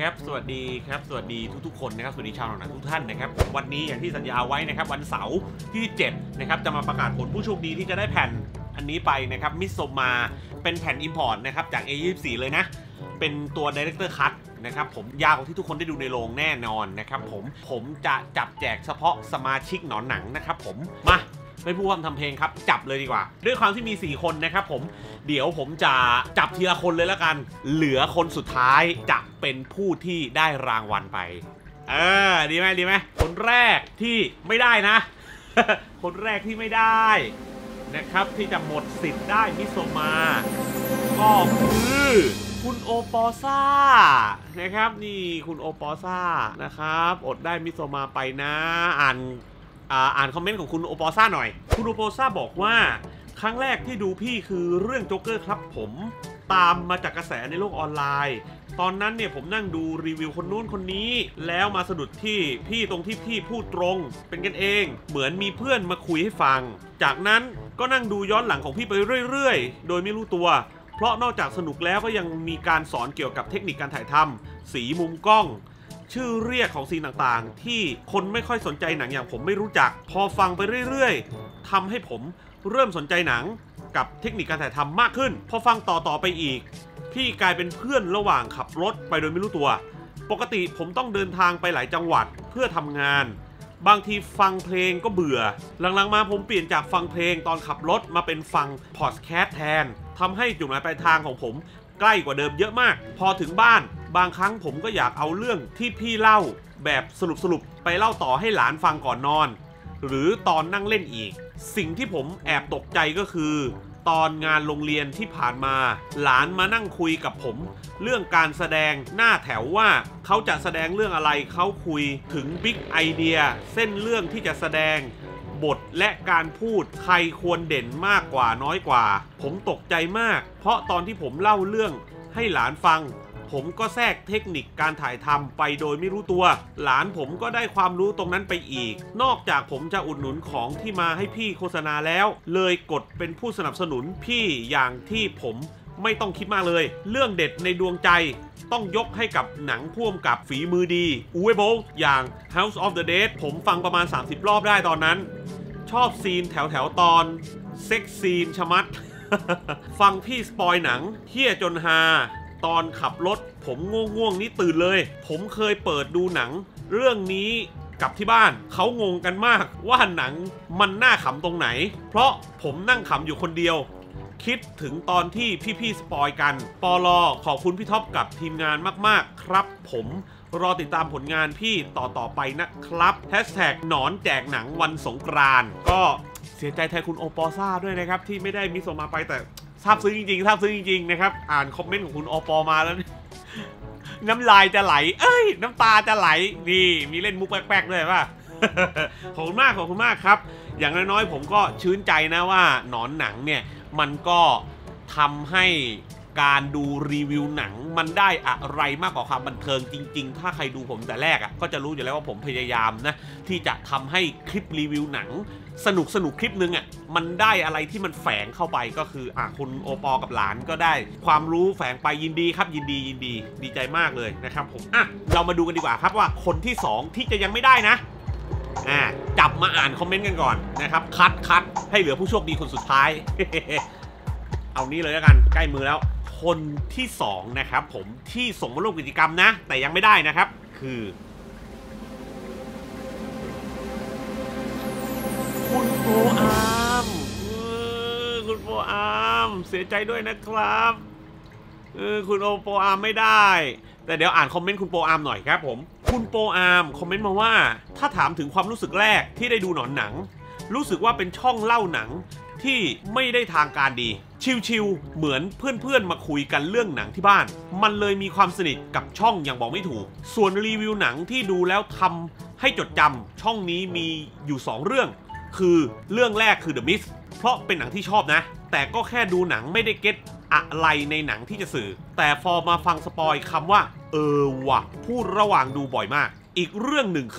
ครับสวัสดีครับสวัสดีทุกๆคนนะครับสวัสดีชาวหนังทุกท่านนะครับวันนี้อย่างที่สัญญาไว้นะครับวันเสาร์ที่7นะครับจะมาประกาศผลผู้โชคดีที่จะได้แผ่นอันนี้ไปนะครับมิโซมาเป็นแผ่น Import นะครับจาก A24 เลยนะเป็นตัว Director Cut นะครับผมยาวกว่าที่ทุกคนได้ดูในโรงแน่นอนนะครับผมจะจับแจกเฉพาะสมาชิกหนอนหนังนะครับผมมาไม่พูดว่าทำเพลงครับจับเลยดีกว่าด้วยความที่มี4คนนะครับผมเดี๋ยวผมจะจับทีละคนเลยแล้วกันเหลือคนสุดท้ายจะเป็นผู้ที่ได้รางวัลไปดีไหมคนแรกที่ไม่ได้นะ คนแรกที่ไม่ได้นะครับที่จะหมดสิทธิ์ได้มิโซมาก็คือคุณโอปอซ่านะครับนี่คุณโอปอซ่านะครับอดได้มิโซมาไปนะอ่านคอมเมนต์ของคุณโอปอซ่าหน่อยคุณโอปอซ่าบอกว่าครั้งแรกที่ดูพี่คือเรื่องโจ๊กเกอร์ครับผมตามมาจากกระแสในโลกออนไลน์ตอนนั้นเนี่ยผมนั่งดูรีวิวคนนู้นคนนี้แล้วมาสะดุดที่พี่ตรงที่พี่พูดตรงเป็นกันเองเหมือนมีเพื่อนมาคุยให้ฟังจากนั้นก็นั่งดูย้อนหลังของพี่ไปเรื่อยๆโดยไม่รู้ตัวเพราะนอกจากสนุกแล้วก็ยังมีการสอนเกี่ยวกับเทคนิคการถ่ายทำสีมุมกล้องชื่อเรียกของซีนต่างๆที่คนไม่ค่อยสนใจหนังอย่างผมไม่รู้จักพอฟังไปเรื่อยๆทำให้ผมเริ่มสนใจหนังกับเทคนิคการถ่ายทำมากขึ้นพอฟังต่อไปอีกพี่กลายเป็นเพื่อนระหว่างขับรถไปโดยไม่รู้ตัวปกติผมต้องเดินทางไปหลายจังหวัดเพื่อทำงานบางทีฟังเพลงก็เบื่อหลังๆมาผมเปลี่ยนจากฟังเพลงตอนขับรถมาเป็นฟังพอดแคสต์แทนทำให้จุดหมายปลายทางของผมใกล้กว่าเดิมเยอะมากพอถึงบ้านบางครั้งผมก็อยากเอาเรื่องที่พี่เล่าแบบสรุปไปเล่าต่อให้หลานฟังก่อนนอนหรือตอนนั่งเล่นอีกสิ่งที่ผมแอบตกใจก็คือตอนงานโรงเรียนที่ผ่านมาหลานมานั่งคุยกับผมเรื่องการแสดงหน้าแถวว่าเขาจะแสดงเรื่องอะไรเขาคุยถึงบิ๊กไอเดียเส้นเรื่องที่จะแสดงบทและการพูดใครควรเด่นมากกว่าน้อยกว่าผมตกใจมากเพราะตอนที่ผมเล่าเรื่องให้หลานฟังผมก็แทรกเทคนิคการถ่ายทำไปโดยไม่รู้ตัวหลานผมก็ได้ความรู้ตรงนั้นไปอีกนอกจากผมจะอุดหนุนของที่มาให้พี่โฆษณาแล้วเลยกดเป็นผู้สนับสนุนพี่อย่างที่ผมไม่ต้องคิดมากเลยเรื่องเด็ดในดวงใจต้องยกให้กับหนังพ่วงกับฝีมือดีอูเวโบอย่าง House of the Dead ผมฟังประมาณ30รอบได้ตอนนั้นชอบซีนแถวตอนเซ็กซีนชะมัด ฟังพี่สปอยหนังเฮี้ยจนฮาตอนขับรถผมง่วงนี่ตื่นเลยผมเคยเปิดดูหนังเรื่องนี้กับที่บ้านเขางงกันมากว่าหนังมันน่าขำตรงไหนเพราะผมนั่งขำอยู่คนเดียวคิดถึงตอนที่พี่สปอยกันปลอขอบคุณพี่ท็อปกับทีมงานมากๆครับผมรอติดตามผลงานพี่ต่อไปนะครับแฮชแท็กหนอนแจกหนังวันสงกรานต์ก็เสียใจแทนคุณโอปอซ่าด้วยนะครับที่ไม่ได้มิโซมาไปแต่ซาบซึ้งจริงๆนะครับอ่านคอมเมนต์ของคุณอปมาแล้ว น้ำลายจะไหลน้ำตาจะไหลนี่มีเล่นมุกแป๊กๆด้วยป่ะ ขอบคุณมากครับอย่างน้อยๆผมก็ชื่นใจนะว่าหนอนหนังเนี่ยมันก็ทำให้การดูรีวิวหนังมันได้อะไรมากกว่าความบันเทิงจริงๆถ้าใครดูผมแต่แรกก็จะรู้อยู่แล้วว่าผมพยายามนะที่จะทำให้คลิปรีวิวหนังสนุกคลิปนึงมันได้อะไรที่มันแฝงเข้าไปก็คือคุณโอปอกับหลานก็ได้ความรู้แฝงไปยินดีครับยินดีใจมากเลยนะครับผมเรามาดูกันดีกว่าครับว่าคนที่2ที่จะยังไม่ได้นะจับมาอ่านคอมเมนต์กันก่อนนะครับคัดให้เหลือผู้โชคดีคนสุดท้าย เอานี้เลยแล้วกันใกล้มือแล้วคนที่2นะครับผมที่ส่งมาร่วมกิจกรรมนะแต่ยังไม่ได้นะครับคือคุณโปอาร์มคุณโปอาร์มเสียใจด้วยนะครับคุณโปอาร์มไม่ได้แต่เดี๋ยวอ่านคอมเมนต์คุณโปอาร์มหน่อยครับผมคุณโปอาร์มคอมเมนต์มาว่าถ้าถามถึงความรู้สึกแรกที่ได้ดูหนอนหนังรู้สึกว่าเป็นช่องเล่าหนังที่ไม่ได้ทางการดีชิลๆเหมือนเพื่อนๆมาคุยกันเรื่องหนังที่บ้านมันเลยมีความสนิทกับช่องอย่างบอกไม่ถูกส่วนรีวิวหนังที่ดูแล้วทำให้จดจำช่องนี้มีอยู่2เรื่องคือเรื่องแรกคือ The Mist เพราะเป็นหนังที่ชอบนะแต่ก็แค่ดูหนังไม่ได้เก็ตอะไรในหนังที่จะสื่อแต่พอมาฟังสปอยคำว่าว่ะพูดระหว่างดูบ่อยมากอีกเรื่องหนึ่งคือ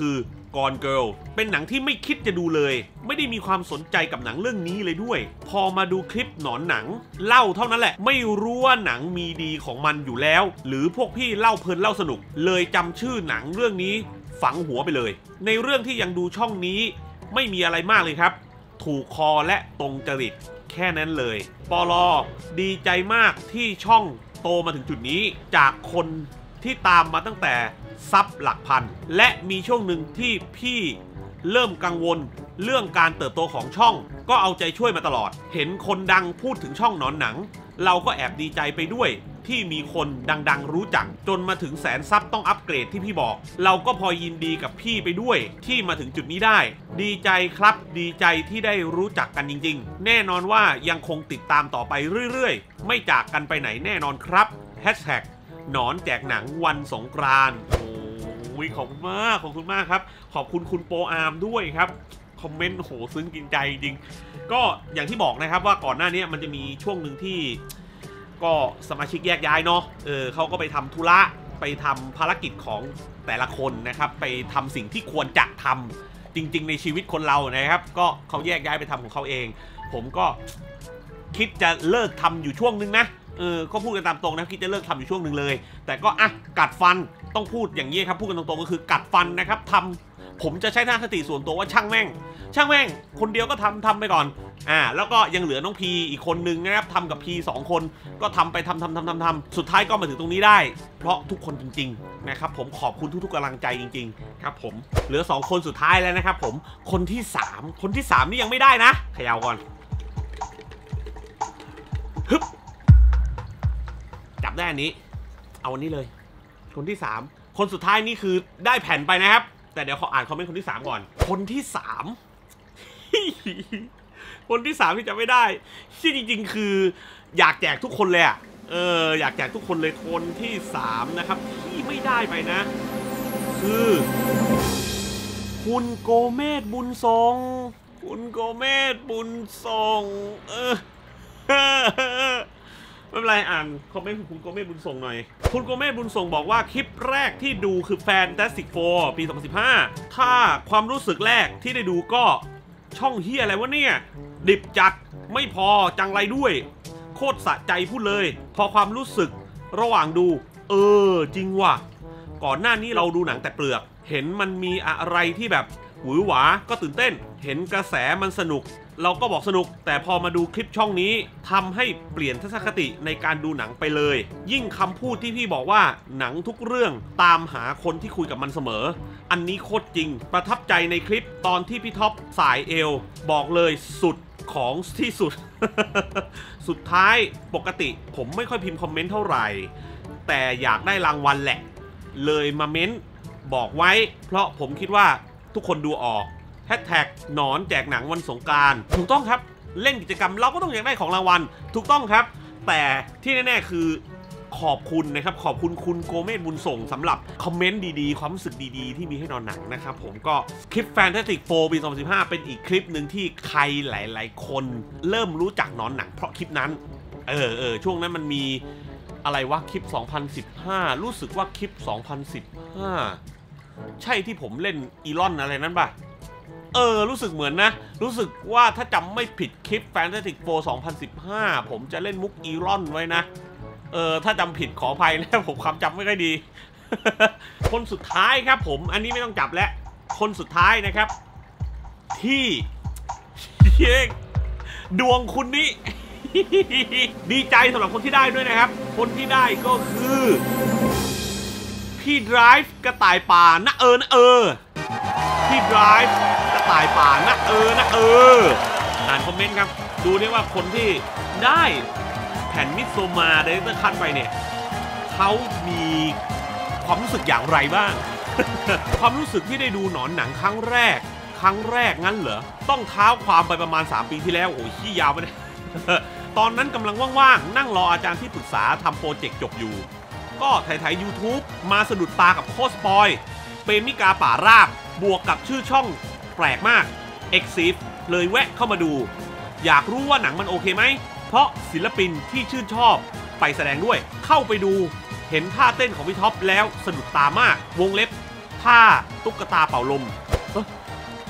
Gone Girl เป็นหนังที่ไม่คิดจะดูเลยไม่ได้มีความสนใจกับหนังเรื่องนี้เลยด้วยพอมาดูคลิปหนอนหนังเล่าเท่านั้นแหละไม่รู้ว่าหนังมีดีของมันอยู่แล้วหรือพวกพี่เล่าเพลินเล่าสนุกเลยจำชื่อหนังเรื่องนี้ฝังหัวไปเลยในเรื่องที่ยังดูช่องนี้ไม่มีอะไรมากเลยครับถูกคอและตรงจริตแค่นั้นเลยปลดีใจมากที่ช่องโตมาถึงจุดนี้จากคนที่ตามมาตั้งแต่ซับหลักพันและมีช่วงหนึ่งที่พี่เริ่มกังวลเรื่องการเติบโตของช่องก็เอาใจช่วยมาตลอดเห็นคนดังพูดถึงช่องหนอนหนังเราก็แอบดีใจไปด้วยที่มีคนดังๆรู้จักจนมาถึงแสนซับต้องอัปเกรดที่พี่บอกเราก็พอยินดีกับพี่ไปด้วยที่มาถึงจุดนี้ได้ดีใจครับดีใจที่ได้รู้จักกันจริงๆแน่นอนว่ายังคงติดตามต่อไปเรื่อยๆไม่จากกันไปไหนแน่นอนครับแฮชแท็กหนอนแจกหนังวันสงกรานต์โอ้ยขอบคุณมากครับขอบคุณคุณโปอาร์มด้วยครับคอมเมนต์โหซึ้งกินใจจริงก็อย่างที่บอกนะครับว่าก่อนหน้านี้มันจะมีช่วงหนึ่งที่ก็สมาชิกแยกย้ายเนาะเขาก็ไปทำธุระไปทำภารกิจของแต่ละคนนะครับไปทำสิ่งที่ควรจะทำจริงๆในชีวิตคนเรานะครับก็เขาแยกย้ายไปทำของเขาเองผมก็คิดจะเลิกทำอยู่ช่วงนึงนะก็พูดกันตามตรงนะคิดจะเลิกทำอยู่ช่วงหนึ่งเลยแต่ก็กัดฟันต้องพูดอย่างนี้ครับพูดกันตรงๆก็คือกัดฟันนะครับทำผมจะใช้ท่าคติส่วนตัวว่าช่างแม่งคนเดียวก็ทำไปก่อนแล้วก็ยังเหลือน้องพีอีกคนนึงนะครับทำกับพี2คนก็ทำไปทำสุดท้ายก็มาถึงตรงนี้ได้เพราะทุกคนจริงๆนะครับผมขอบคุณทุกๆกำลังใจจริงๆครับผมเหลือ2คนสุดท้ายแล้วนะครับผมคนที่3นี่ยังไม่ได้นะเขย่าก่อนฮึบจับได้อันนี้เอาอันนี้เลยคนที่3คนสุดท้ายนี่คือได้แผ่นไปนะครับแต่เดี๋ยวขออ่านคอมเมนต์คนที่3ก่อนคนที่3 คนที่3ที่จะไม่ได้ที่จริงๆคืออยากแจกทุกคนเลยอยากแจกทุกคนเลยคนที่3นะครับที่ไม่ได้ไปนะคือคุณโกเมศบุญทรงคุณโกเมศบุญทรงไม่เป็นไรอ่านคอมเมนต์ของคุณโกเมศบุญทรงหน่อยคุณโกเมศบุญทรงบอกว่าคลิปแรกที่ดูคือFantastic Four ปี 2015ถ้าความรู้สึกแรกที่ได้ดูก็ช่องเฮียอะไรวะเนี่ยดิบจัดไม่พอจังไรด้วยโคตรสะใจพูดเลยพอความรู้สึกระหว่างดูจริงว่ะก่อนหน้านี้เราดูหนังแต่เปลือกเห็นมันมีอะไรที่แบบหวือหวาก็ตื่นเต้นเห็นกระแสมันสนุกเราก็บอกสนุกแต่พอมาดูคลิปช่องนี้ทำให้เปลี่ยนทัศนคติในการดูหนังไปเลยยิ่งคำพูดที่พี่บอกว่าหนังทุกเรื่องตามหาคนที่คุยกับมันเสมออันนี้โคตรจริงประทับใจในคลิปตอนที่พี่ท็อปสายเอวบอกเลยสุดของที่สุด สุดท้ายปกติผมไม่ค่อยพิมพ์คอมเมนต์เท่าไหร่แต่อยากได้รางวัลแหละเลยมาเม้นบอกไว้เพราะผมคิดว่าทุกคนดูออกแฮชแท็กหนอนแจกหนังวันสงกรานต์ถูกต้องครับเล่นกิจกรรมเราก็ต้องอยากได้ของรางวัลถูกต้องครับแต่ที่แน่ๆคือขอบคุณนะครับขอบคุณคุณโกเมศบุญส่งสำหรับคอมเมนต์ดีๆความรู้สึกดีๆที่มีให้นอนหนังนะครับผมก็คลิป Fantastic Four ปี 2015 เป็นอีกคลิปหนึ่งที่ใครหลายๆคนเริ่มรู้จักนอนหนังเพราะคลิปนั้นช่วงนั้นมันมีอะไรวะคลิป 2015 รู้สึกว่าคลิป 2015 ใช่ที่ผมเล่นอีลอนอะไรนั้นป่ะรู้สึกเหมือนนะรู้สึกว่าถ้าจำไม่ผิดคลิป Fantastic Four 2015 ผมจะเล่นมุกอีลอนไว้นะถ้าจำผิดขออภัยนะผมความจำไม่ค่อยดี คนสุดท้ายครับผมอันนี้ไม่ต้องจับแล้วคนสุดท้ายนะครับที่ ดวงคุณนี่ ดีใจสำหรับคนที่ได้ด้วยนะครับคนที่ได้ก็คือพี่ Drive กระต่ายป่านะพี่ Drive กระต่ายป่านะอ่านคอมเมนต์ครับดูได้ว่าคนที่ได้แผ่นมิโซมาเดเรคเตอร์คัทไปเนี่ยเขามีความรู้สึกอย่างไรบ้าง ความรู้สึกที่ได้ดูหนอนหนังครั้งแรกงั้นเหรอต้องเท้าความไปประมาณ3 ปีที่แล้วโอ้ยขี้ยาวไปเลย ตอนนั้นกำลังว่างๆนั่งรออาจารย์ที่ปรึกษาทำโปรเจกต์จบอยู่ก็ถ่าย YouTube มาสะดุดตากับโคสปอยเปมิกาป่าราบบวกกับชื่อช่องแปลกมาก Exif เลยแวะเข้ามาดูอยากรู้ว่าหนังมันโอเคไหมเพราะศิลปินที่ชื่นชอบไปแสดงด้วยเข้าไปดูเห็นท่าเต้นของพี่ท็อปแล้วสะดุดตามากวงเล็บท่าตุ๊กตาเป่าลม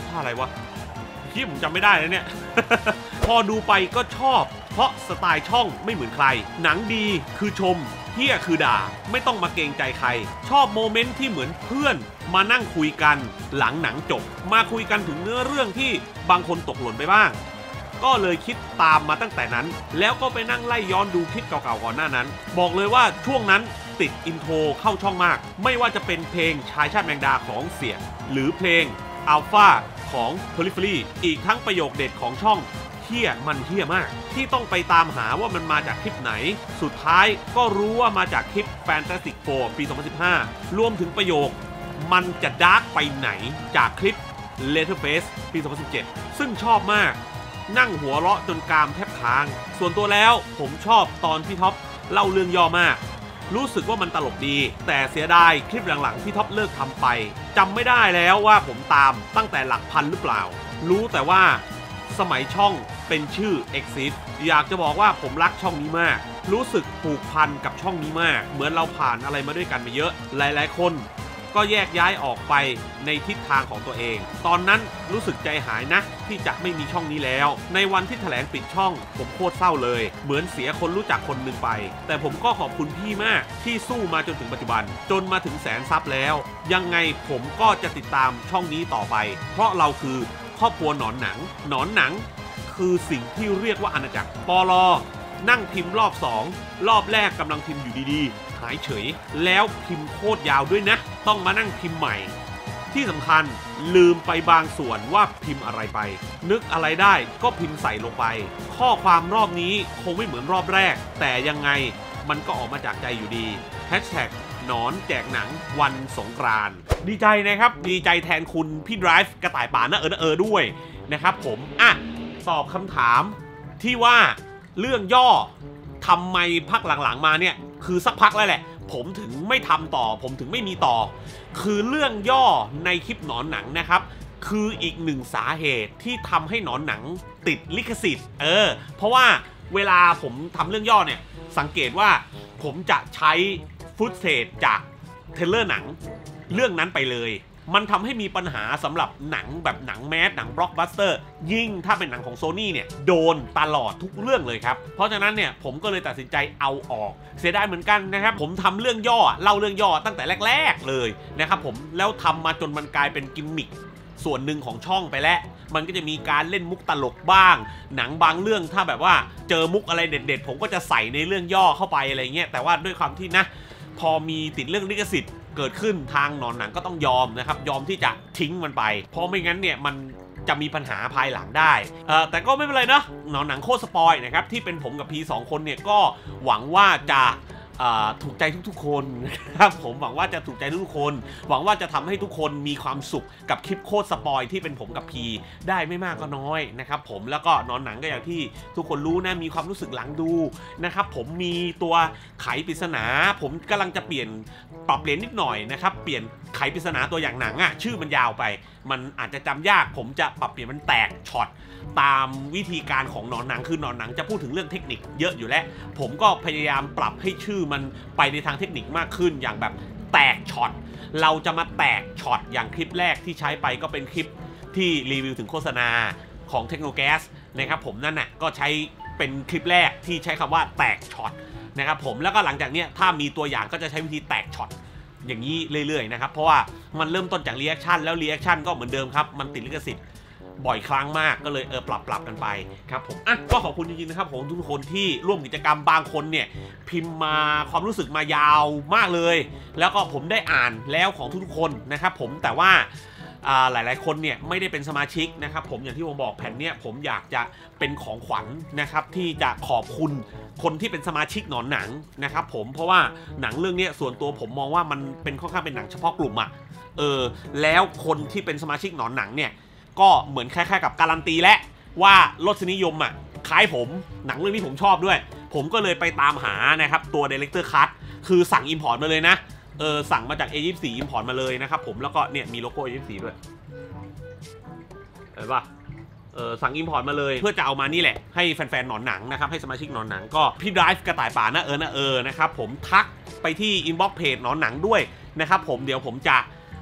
ภาคอะไรวะที่ผมจำไม่ได้แล้วเนี่ย พอดูไปก็ชอบเพราะสไตล์ช่องไม่เหมือนใครหนังดีคือชมเฮี้ยคือด่าไม่ต้องมาเกรงใจใครชอบโมเมนต์ที่เหมือนเพื่อนมานั่งคุยกันหลังหนังจบมาคุยกันถึงเนื้อเรื่องที่บางคนตกหล่นไปบ้างก็เลยคิดตามมาตั้งแต่นั้นแล้วก็ไปนั่งไล่ย้อนดูคลิปเก่าๆก่อนหน้านั้นบอกเลยว่าช่วงนั้นติดอินโทรเข้าช่องมากไม่ว่าจะเป็นเพลงชายชาติแมงดาของเสียงหรือเพลงอัลฟาของเพลิฟรีอีกทั้งประโยคเด็ดของช่องเฮี้ยมันเฮี้ยมากที่ต้องไปตามหาว่ามันมาจากคลิปไหนสุดท้ายก็รู้ว่ามาจากคลิป Fantastic Four ปี 2015 รวมถึงประโยคมันจะดาร์กไปไหนจากคลิป Letterface ปี 2017 ซึ่งชอบมากนั่งหัวเราะจนกรามแทบค้างส่วนตัวแล้วผมชอบตอนพี่ท็อปเล่าเรื่องย่อมากรู้สึกว่ามันตลกดีแต่เสียดายคลิปหลังๆที่ท็อปเลิกทำไปจำไม่ได้แล้วว่าผมตามตั้งแต่หลักพันหรือเปล่ารู้แต่ว่าสมัยช่องเป็นชื่อ Exit อยากจะบอกว่าผมรักช่องนี้มากรู้สึกผูกพันกับช่องนี้มากเหมือนเราผ่านอะไรมาด้วยกันมาเยอะหลายๆคนก็แยกย้ายออกไปในทิศทางของตัวเองตอนนั้นรู้สึกใจหายนะที่จะไม่มีช่องนี้แล้วในวันที่แถลงปิดช่องผมโคตรเศร้าเลยเหมือนเสียคนรู้จักคนหนึ่งไปแต่ผมก็ขอบคุณพี่มากที่สู้มาจนถึงปัจจุบันจนมาถึงแสนซับแล้วยังไงผมก็จะติดตามช่องนี้ต่อไปเพราะเราคือครอบครัวหนอนหนังคือสิ่งที่เรียกว่าอาณาจักรปลนั่งพิมพ์รอบ2รอบแรกกำลังพิมพ์อยู่ดีๆหายเฉยแล้วพิมพ์โคตรยาวด้วยนะต้องมานั่งพิมพ์ใหม่ที่สำคัญลืมไปบางส่วนว่าพิมพ์อะไรไปนึกอะไรได้ก็พิมพ์ใส่ลงไปข้อความรอบนี้คงไม่เหมือนรอบแรกแต่ยังไงมันก็ออกมาจากใจอยู่ดีหนอนแจกหนังวันสงกรานต์ดีใจนะครับดีใจแทนคุณพี่ไดรฟ์กระต่ายป่านะด้วยนะครับผมตอบคำถามที่ว่าเรื่องย่อทำไมพักหลังๆมาเนี่ยคือสักพักแล้วแหละผมถึงไม่ทำต่อผมถึงไม่มีต่อคือเรื่องย่อในคลิปหนอนหนังนะครับคืออีกหนึ่งสาเหตุที่ทำให้หนอนหนังติดลิขสิทธิ์เพราะว่าเวลาผมทำเรื่องย่อเนี่ยสังเกตว่าผมจะใช้ฟุตเทจจากเทรลเลอร์หนังเรื่องนั้นไปเลยมันทำให้มีปัญหาสำหรับหนังแบบหนังแมสหนังบล็อกบัสเตอร์ยิ่งถ้าเป็นหนังของโซนี่เนี่ยโดนตลอดทุกเรื่องเลยครับเพราะฉะนั้นเนี่ยผมก็เลยตัดสินใจเอาออกเสียดายเหมือนกันนะครับผมทำเรื่องย่อเล่าเรื่องย่อตั้งแต่แรกๆเลยนะครับผมแล้วทำมาจนมันกลายเป็นกิมมิคส่วนหนึ่งของช่องไปแล้วมันก็จะมีการเล่นมุกตลกบ้างหนังบางเรื่องถ้าแบบว่าเจอมุกอะไรเด็ดๆผมก็จะใส่ในเรื่องย่อเข้าไปอะไรเงี้ยแต่ว่าด้วยความที่นะพอมีติดเรื่องลิขสิทธิ์เกิดขึ้นทางหนอนหนังก็ต้องยอมนะครับยอมที่จะทิ้งมันไปเพราะไม่งั้นเนี่ยมันจะมีปัญหาภายหลังได้แต่ก็ไม่เป็นไรนะหนอนหนังโคตรสปอยนะครับที่เป็นผมกับพี2คนเนี่ยก็หวังว่าจะถูกใจทุกๆคนนะครับผมหวังว่าจะถูกใจทุกคนหวังว่าจะทำให้ทุกคนมีความสุขกับคลิปโคตรสปอยที่เป็นผมกับพีได้ไม่มากก็น้อยนะครับผมแล้วก็นอนหนังก็อย่างที่ทุกคนรู้นะมีความรู้สึกหลังดูนะครับผมมีตัวไขปริศนาผมกำลังจะปรับเปลี่ยนนิดหน่อยนะครับเปลี่ยนไขปริศนาตัวอย่างหนังชื่อมันยาวไปมันอาจจะจำยากผมจะปรับเปลี่ยนมันแตกช็อตตามวิธีการของหนอนหนังคือหนอนหนังจะพูดถึงเรื่องเทคนิคเยอะอยู่แล้วผมก็พยายามปรับให้ชื่อมันไปในทางเทคนิคมากขึ้นอย่างแบบแตกช็อตเราจะมาแตกช็อตอย่างคลิปแรกที่ใช้ไปก็เป็นคลิปที่รีวิวถึงโฆษณาของเทคโนแก๊สนะครับผมนั่นน่ะก็ใช้เป็นคลิปแรกที่ใช้คำว่าแตกช็อตนะครับผมแล้วก็หลังจากนี้ถ้ามีตัวอย่างก็จะใช้วิธีแตกช็อตอย่างนี้เรื่อยๆนะครับเพราะว่ามันเริ่มต้นจากรีแอคชั่นแล้วรีแอคชั่นก็เหมือนเดิมครับมันติดลิขสิทธิ์บ่อยครั้งมากก็เลยปรับกันไปครับผมก็ขอบคุณจริงๆนะครับผมทุกคนที่ร่วมกิจกรรมบางคนเนี่ยพิมพ์มาความรู้สึกมายาวมากเลยแล้วก็ผมได้อ่านแล้วของทุกๆคนนะครับผมแต่ว่าหลายๆคนเนี่ยไม่ได้เป็นสมาชิกนะครับผมอย่างที่ผมบอกแผ่นเนี่ยผมอยากจะเป็นของขวัญนะครับที่จะขอบคุณคนที่เป็นสมาชิกหนอนหนังนะครับผมเพราะว่าหนังเรื่องนี้ส่วนตัวผมมองว่ามันเป็นค่อนข้างเป็นหนังเฉพาะกลุ่มแล้วคนที่เป็นสมาชิกหนอนหนังเนี่ยก็เหมือนคล้ายๆกับการันตีและว่ารสนิยมคล้ายผมหนังเรื่องนี้ผมชอบด้วยผมก็เลยไปตามหานะครับตัว Director Cut คือสั่ง Import มาเลยนะสั่งมาจาก A24 Import มาเลยนะครับผมแล้วก็เนี่ยมีโลโก้ A24 ด้วยเห็นปะสั่ง Import มาเลยเพื่อจะเอามานี่แหละให้แฟนๆหนอนหนังนะครับให้สมาชิกหนอนหนังก็พี่ไดรฟ์กระต่ายป่านะนะครับผมทักไปที่ Inbox เพจหนอนหนังด้วยนะครับผมเดี๋ยวผมจะ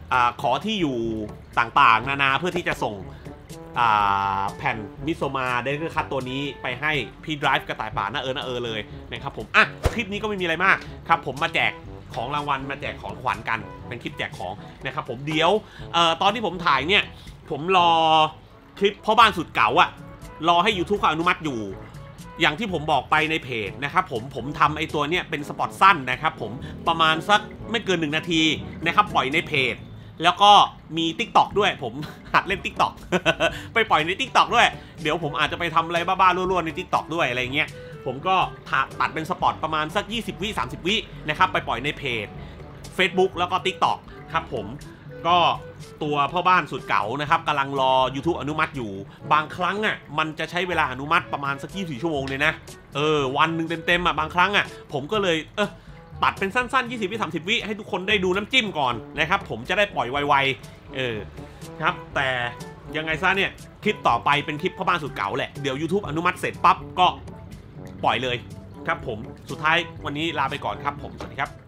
ขอที่อยู่ต่างๆนานาเพื่อที่จะส่งแผ่นมิโซมาเดลิเวอรี่คัทตัวนี้ไปให้พี่ไดรฟ์กระต่ายป่าน่าเลยนะครับผมคลิปนี้ก็ไม่มีอะไรมากครับผมมาแจกของรางวัลมาแจกของขวัญกันเป็นคลิปแจกของนะครับผมเดี๋ยวตอนที่ผมถ่ายเนี่ยผมรอคลิปพ่อบ้านสุดเก๋ารอให้ YouTube เขาอนุมัติอยู่อย่างที่ผมบอกไปในเพจนะครับผมทำไอตัวเนี้ยเป็นสปอตสั้นนะครับผมประมาณสักไม่เกิน1 นาทีนะครับปล่อยในเพจแล้วก็มี TikTok ด้วยผมหัดเล่น TikTok ไปปล่อยใน TikTok ด้วยเดี๋ยวผมอาจจะไปทำอะไรบ้าๆรั่วๆใน TikTok ด้วยอะไรเงี้ยผมก็ตัดเป็นสปอตประมาณสัก20 วิ30 วินะครับไปปล่อยในเพจ Facebook แล้วก็ TikTok ครับผมก็ตัวพ่อบ้านสุดเก๋านะครับกำลังรอ YouTube อนุมัติอยู่บางครั้งมันจะใช้เวลาอนุมัติประมาณสัก24 ชั่วโมงเลยนะวันหนึ่งเต็มบางครั้งผมก็เลยตัดเป็นสั้นๆ20 วิ30 วิให้ทุกคนได้ดูน้ำจิ้มก่อนนะครับผมจะได้ปล่อยไวๆครับแต่ยังไงซะเนี่ยคลิปต่อไปเป็นคลิปพ่อบ้านสุดเก๋าแหละเดี๋ยว YouTube อนุมัติเสร็จปั๊บก็ปล่อยเลยครับผมสุดท้ายวันนี้ลาไปก่อนครับผมสวัสดีครับ